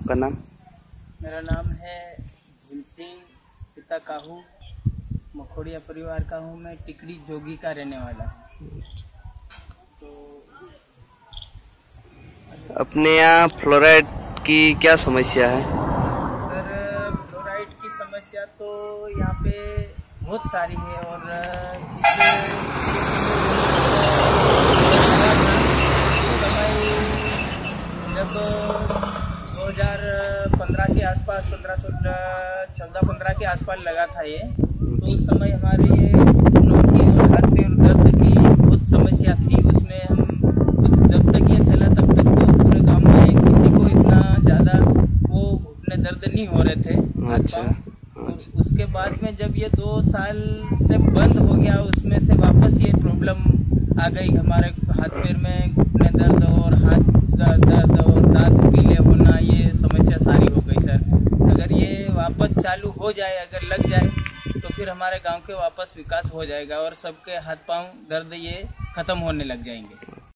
आपका नाम? मेरा नाम है भीम सिंह, पिता काहू, मखोड़िया परिवार का हूँ। मैं टिकड़ी जोगी का रहने वाला हूँ। तो अपने यहाँ फ्लोराइड की क्या समस्या है? सर, फ्लोराइड की समस्या तो यहाँ पे बहुत सारी है और जब 2015 के आसपास 14-15 के आसपास लगा था ये, तो उस समय हमारे ये घुटनों की और हाथ पैर दर्द की बहुत समस्या थी। उसमें हम जब तक ये चला तब तक तो पूरे गांव में किसी को इतना ज़्यादा वो घुटने दर्द नहीं हो रहे थे। अच्छा। तो उसके बाद में जब ये 2 साल से बंद हो गया, उसमें से वापस ये प्रॉब्लम आ गई। हमारे हाथ पैर में घुटने दर्द और हाथ दर्द और दांत पीले होना, ये समस्या सारी हो गई सर। अगर ये वापस चालू हो जाए, अगर लग जाए तो फिर हमारे गांव के वापस विकास हो जाएगा और सबके हाथ पांव दर्द ये ख़त्म होने लग जाएंगे।